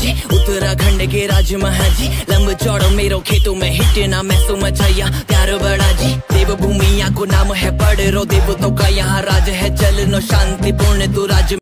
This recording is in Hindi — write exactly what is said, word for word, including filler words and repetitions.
जी, उत्तराखंड के राजमहल जी, लंब चौड़ो मेरो खेतों में हिटना मैसो मचाया प्यार बड़ा जी। देवभूमि को नाम है पढ़ रो देवों का यहाँ राज है, चलनो शांतिपूर्ण तू राज